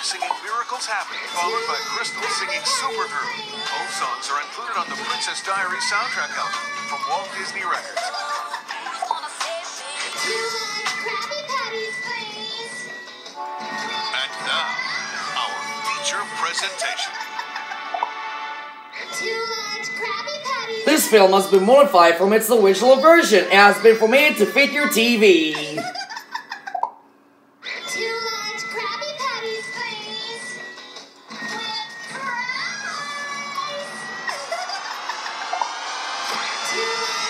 singing Miracles Happen, followed by Crystal singing Supergirl. Both songs are included on the Princess Diaries soundtrack album from Walt Disney Records. And now, our feature presentation. This film has been modified from its original version and has been formatted to fit your TV. Two